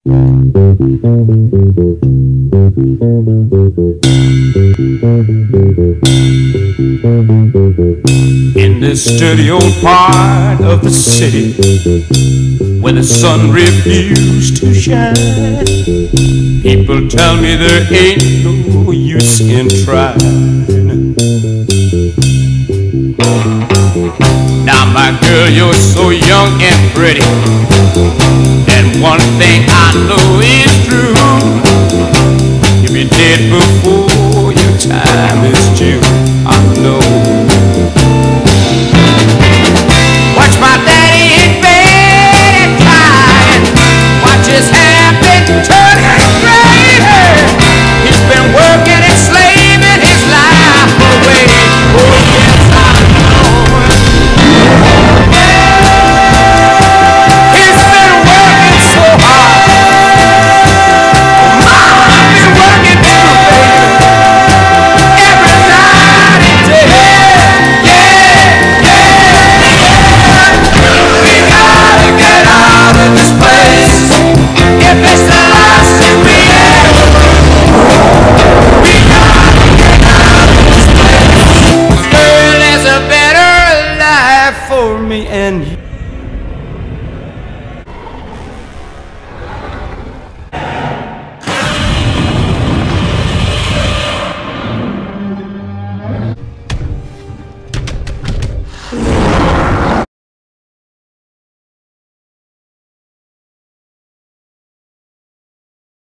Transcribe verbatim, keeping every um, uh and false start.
In this dirty old part of the city where the sun refused to shine, people tell me there ain't no use in trying. Now my girl, you're so young and pretty, and one thing I know is true: if you're dead before your time is due, I know. Watch my daddy in bed and crying, watch his hair been turning gray. He's been working and slaving his life away. Oh yes, I know. He's been working so hard. I've been working too, baby, every night and day. Yeah, yeah. We gotta get out of this place if it's the last thing we ever do. We gotta get out of this place. Girl, there's a better life for me and you.